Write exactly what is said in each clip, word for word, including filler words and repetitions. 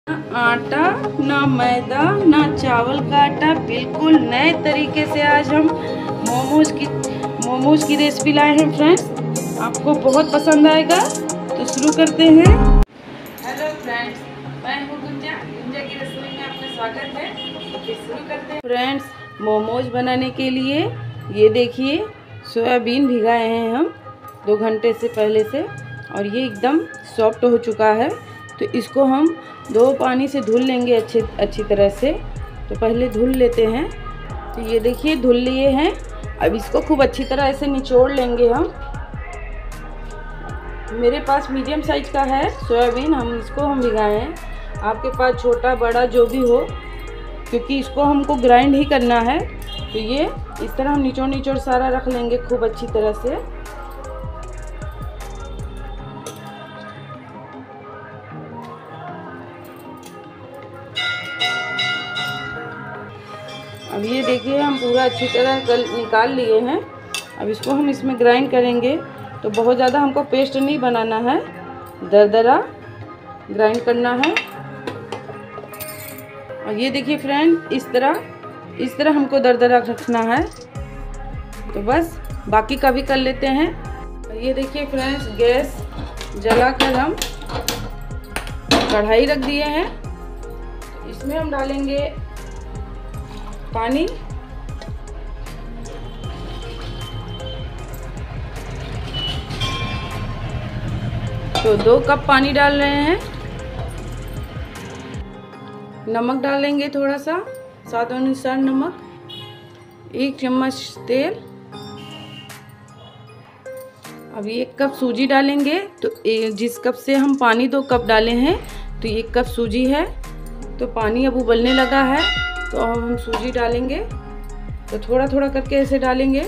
आटा ना मैदा ना चावल का आटा, बिल्कुल नए तरीके से आज हम मोमोज की मोमोज की रेसिपी लाए हैं फ्रेंड्स। आपको बहुत पसंद आएगा, तो शुरू करते हैं। हेलो फ्रेंड्स, मैं हूँ गुंजा। गुंजा की रसोई में आपका स्वागत है। तो शुरू करते हैं फ्रेंड्स। मोमोज बनाने के लिए ये देखिए सोयाबीन भिगाए हैं हम दो घंटे से पहले से, और ये एकदम सॉफ्ट हो चुका है। तो इसको हम दो पानी से धुल लेंगे अच्छे अच्छी तरह से। तो पहले धुल लेते हैं। तो ये देखिए धुल लिए हैं। अब इसको खूब अच्छी तरह ऐसे निचोड़ लेंगे हम। मेरे पास मीडियम साइज का है सोयाबीन, हम इसको हम भिगाए हैं। आपके पास छोटा बड़ा जो भी हो, क्योंकि इसको हमको ग्राइंड ही करना है। तो ये इस तरह हम निचोड़ निचोड़ सारा रख लेंगे खूब अच्छी तरह से। अब ये देखिए हम पूरा अच्छी तरह कल निकाल लिए हैं। अब इसको हम इसमें ग्राइंड करेंगे। तो बहुत ज़्यादा हमको पेस्ट नहीं बनाना है, दरदरा ग्राइंड करना है। और ये देखिए फ्रेंड, इस तरह इस तरह हमको दरदरा रखना है। तो बस बाकी का भी कर लेते हैं। ये देखिए फ्रेंड्स, गैस जलाकर हम कढ़ाई रख दिए हैं। तो इसमें हम डालेंगे पानी। तो दो कप पानी डाल रहे हैं। नमक डालेंगे थोड़ा सा, स्वाद अनुसार नमक। एक चम्मच तेल। अब एक कप सूजी डालेंगे। तो जिस कप से हम पानी दो कप डाले हैं, तो एक कप सूजी है। तो पानी अब उबलने लगा है, तो अब हम सूजी डालेंगे। तो थोड़ा थोड़ा करके ऐसे डालेंगे।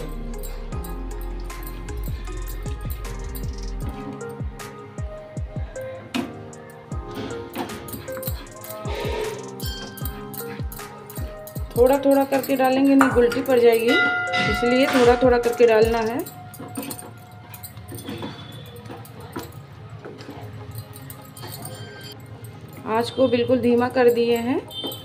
थोड़ा थोड़ा करके डालेंगे, नहीं उल्टी पड़ जाएगी, इसलिए थोड़ा थोड़ा करके डालना है। आँच को बिल्कुल धीमा कर दिए हैं।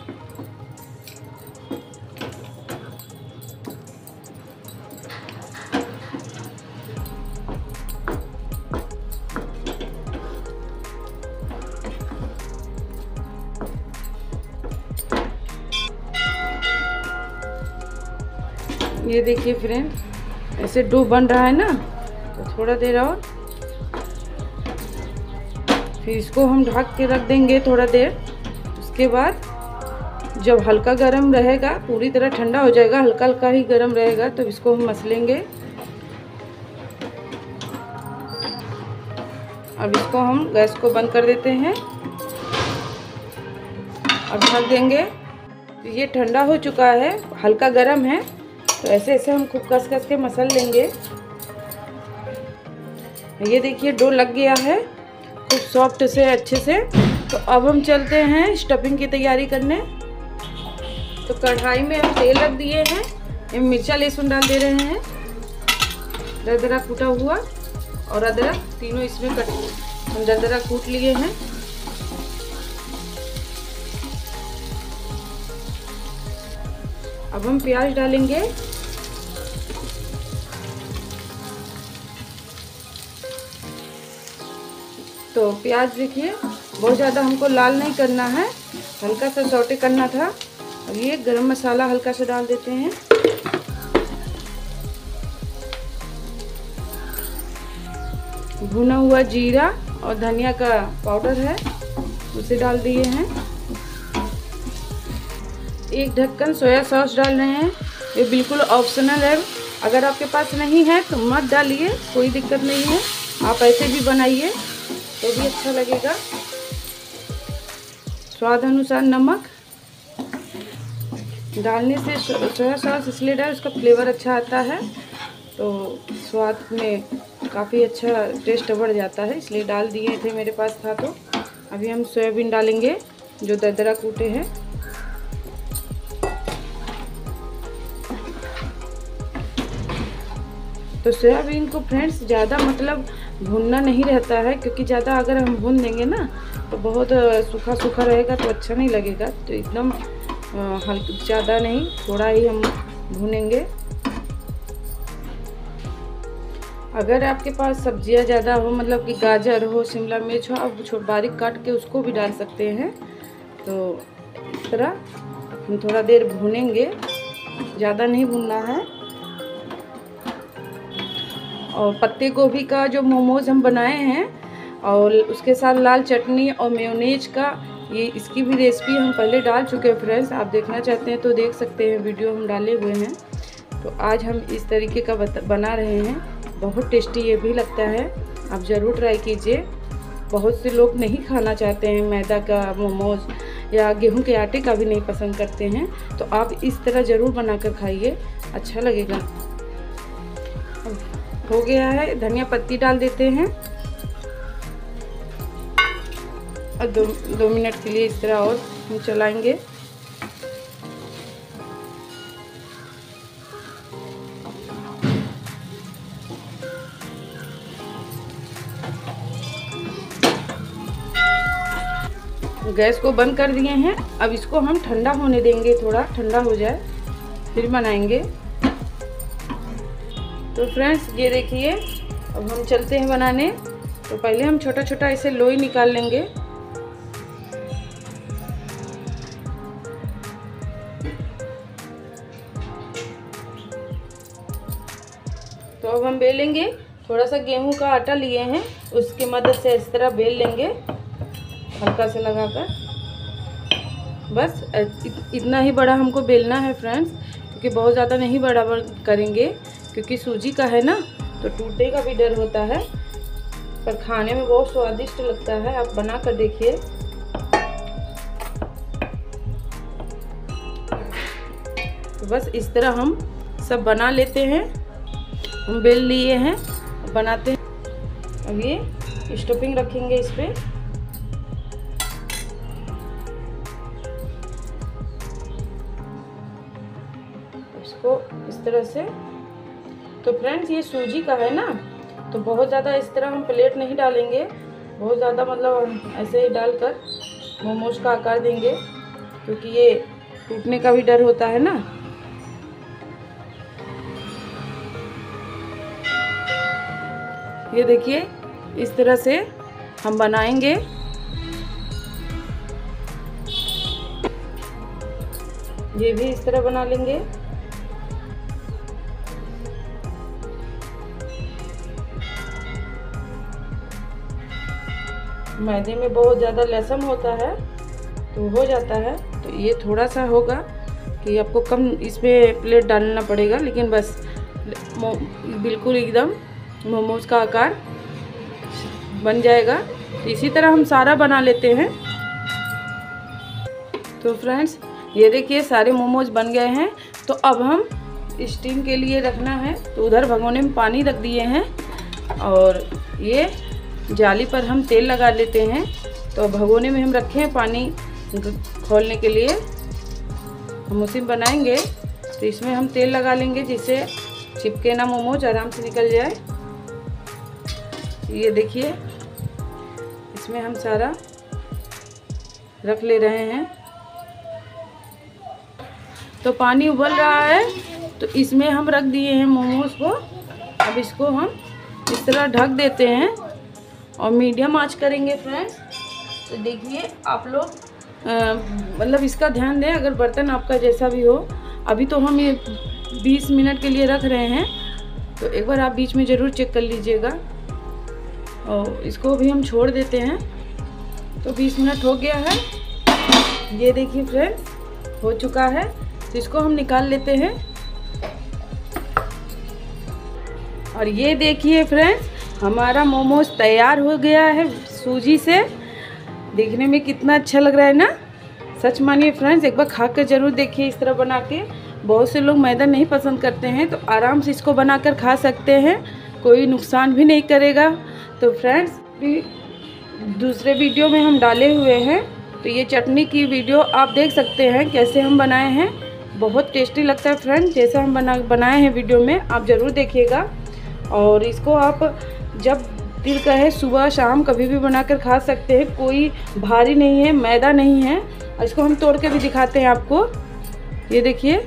ये देखिए फ्रेंड, ऐसे डो बन रहा है ना। तो थोड़ा देर और, फिर इसको हम ढक के रख देंगे थोड़ा देर। उसके बाद जब हल्का गरम रहेगा, पूरी तरह ठंडा हो जाएगा, हल्का हल्का ही गरम रहेगा, तो इसको हम मसलेंगे। अब इसको हम गैस को बंद कर देते हैं। अब ढक देंगे। तो ये ठंडा हो चुका है, हल्का गरम है। तो ऐसे ऐसे हम खूब कस कस के मसल लेंगे। ये देखिए डो लग गया है खूब सॉफ्ट से, अच्छे से। तो अब हम चलते हैं स्टफिंग की तैयारी करने। तो कढ़ाई में हम तेल रख दिए हैं। मिर्चा लहसुन डाल दे रहे हैं, दरदरा कूटा हुआ, और अदरक, तीनों इसमें कट हम दरदरा कूट लिए हैं। अब हम प्याज डालेंगे। तो प्याज देखिए बहुत ज़्यादा हमको लाल नहीं करना है, हल्का सा सौटे करना था। अब ये गरम मसाला हल्का सा डाल देते हैं। भुना हुआ जीरा और धनिया का पाउडर है, उसे डाल दिए हैं। एक ढक्कन सोया सॉस डाल रहे हैं। ये बिल्कुल ऑप्शनल है, अगर आपके पास नहीं है तो मत डालिए, कोई दिक्कत नहीं है। आप ऐसे भी बनाइए तो भी अच्छा लगेगा। स्वाद अनुसार नमक डालने से, सोया सॉस इसलिए डाल, उसका फ्लेवर अच्छा आता है, तो स्वाद में काफ़ी अच्छा टेस्ट बढ़ जाता है, इसलिए डाल दिए थे, मेरे पास था। तो अभी हम सोयाबीन डालेंगे जो दरदरा कूटे हैं। तो सोयाबीन को फ्रेंड्स ज़्यादा मतलब भूनना नहीं रहता है, क्योंकि ज़्यादा अगर हम भून देंगे ना, तो बहुत सूखा सूखा रहेगा तो अच्छा नहीं लगेगा। तो एकदम हल्का, ज़्यादा नहीं, थोड़ा ही हम भूनेंगे। अगर आपके पास सब्जियां ज़्यादा हो, मतलब कि गाजर हो, शिमला मिर्च हो, आप छोट बारीक काट के उसको भी डाल सकते हैं। तो इस तरह हम थोड़ा देर भूनेंगे, ज़्यादा नहीं भूनना है। और पत्ते गोभी का जो मोमोज हम बनाए हैं और उसके साथ लाल चटनी और मेयोनेज का, ये इसकी भी रेसिपी हम पहले डाल चुके हैं फ्रेंड्स। आप देखना चाहते हैं तो देख सकते हैं, वीडियो हम डाले हुए हैं। तो आज हम इस तरीके का बना रहे हैं, बहुत टेस्टी ये भी लगता है। आप ज़रूर ट्राई कीजिए। बहुत से लोग नहीं खाना चाहते हैं मैदा का मोमोज या गेहूं के आटे का भी नहीं पसंद करते हैं, तो आप इस तरह ज़रूर बनाकर खाइए, अच्छा लगेगा। हो गया है, धनिया पत्ती डाल देते हैं और दो दो मिनट के लिए इस तरह और हम चलाएंगे। गैस को बंद कर दिए हैं। अब इसको हम ठंडा होने देंगे, थोड़ा ठंडा हो जाए फिर बनाएंगे। तो फ्रेंड्स ये देखिए, अब हम चलते हैं बनाने। तो पहले हम छोटा छोटा ऐसे लोई निकाल लेंगे। तो अब हम बेलेंगे। थोड़ा सा गेहूं का आटा लिए हैं, उसकी मदद से इस तरह बेल लेंगे, हल्का से लगाकर। बस इतना ही बड़ा हमको बेलना है फ्रेंड्स, क्योंकि बहुत ज़्यादा नहीं बड़ा करेंगे, क्योंकि सूजी का है ना, तो टूटने का भी डर होता है, पर खाने में बहुत स्वादिष्ट लगता है। आप बना कर देखिए। तो बस इस तरह हम सब बना लेते हैं। हम बेल लिए हैं, बनाते हैं। अब ये स्टफिंग रखेंगे इस पे। इसको इस तरह से। तो फ्रेंड्स ये सूजी का है ना, तो बहुत ज़्यादा इस तरह हम प्लेट नहीं डालेंगे, बहुत ज़्यादा मतलब ऐसे ही डालकर मोमोज का आकार देंगे, क्योंकि ये टूटने का भी डर होता है ना। ये देखिए, इस तरह से हम बनाएंगे। ये भी इस तरह बना लेंगे। मैदे में बहुत ज़्यादा लहसुन होता है तो हो जाता है, तो ये थोड़ा सा होगा कि आपको कम इसमें प्लेट डालना पड़ेगा, लेकिन बस बिल्कुल एकदम मोमोज का आकार बन जाएगा। तो इसी तरह हम सारा बना लेते हैं। तो फ्रेंड्स ये देखिए, सारे मोमोज बन गए हैं। तो अब हम स्टीम के लिए रखना है, तो उधर भगोने में पानी रख दिए हैं और ये जाली पर हम तेल लगा लेते हैं। तो भगोने में हम रखे हैं पानी खोलने के लिए, हम उसी में बनाएंगे। तो इसमें हम तेल लगा लेंगे, जिससे चिपके ना, मोमोज आराम से निकल जाए। ये देखिए, इसमें हम सारा रख ले रहे हैं। तो पानी उबल रहा है, तो इसमें हम रख दिए हैं मोमोज को। अब इसको हम इस तरह ढक देते हैं और मीडियम आंच करेंगे फ्रेंड्स। तो देखिए आप लोग मतलब इसका ध्यान दें, अगर बर्तन आपका जैसा भी हो। अभी तो हम ये बीस मिनट के लिए रख रहे हैं, तो एक बार आप बीच में ज़रूर चेक कर लीजिएगा। और इसको भी हम छोड़ देते हैं। तो बीस मिनट हो गया है, ये देखिए फ्रेंड्स हो चुका है। तो इसको हम निकाल लेते हैं। और ये देखिए फ्रेंड्स, हमारा मोमोज तैयार हो गया है सूजी से। देखने में कितना अच्छा लग रहा है ना। सच मानिए फ्रेंड्स, एक बार खा कर ज़रूर देखिए इस तरह बना के। बहुत से लोग मैदा नहीं पसंद करते हैं, तो आराम से इसको बनाकर खा सकते हैं, कोई नुकसान भी नहीं करेगा। तो फ्रेंड्स भी दूसरे वीडियो में हम डाले हुए हैं, तो ये चटनी की वीडियो आप देख सकते हैं कैसे हम बनाए हैं। बहुत टेस्टी लगता है फ्रेंड्स, जैसा हम बना बनाए हैं वीडियो में, आप ज़रूर देखिएगा। और इसको आप जब दिल का है, सुबह शाम कभी भी बनाकर खा सकते हैं, कोई भारी नहीं है, मैदा नहीं है। इसको हम तोड़ के भी दिखाते हैं आपको। ये देखिए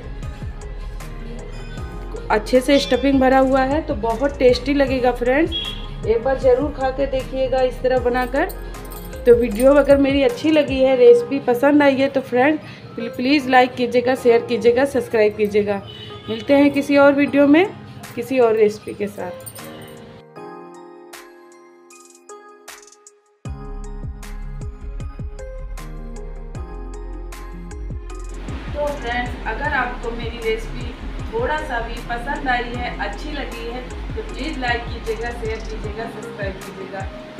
अच्छे से स्टफिंग भरा हुआ है, तो बहुत टेस्टी लगेगा फ्रेंड। एक बार ज़रूर खा के देखिएगा इस तरह बनाकर। तो वीडियो अगर मेरी अच्छी लगी है, रेसिपी पसंद आई है तो फ्रेंड प्लीज़ लाइक कीजिएगा, शेयर कीजिएगा, सब्सक्राइब कीजिएगा। मिलते हैं किसी और वीडियो में किसी और रेसिपी के साथ। तो फ्रेंड्स अगर आपको मेरी रेसिपी थोड़ा सा भी पसंद आई है, अच्छी लगी है, तो प्लीज़ लाइक कीजिएगा, शेयर कीजिएगा, सब्सक्राइब कीजिएगा।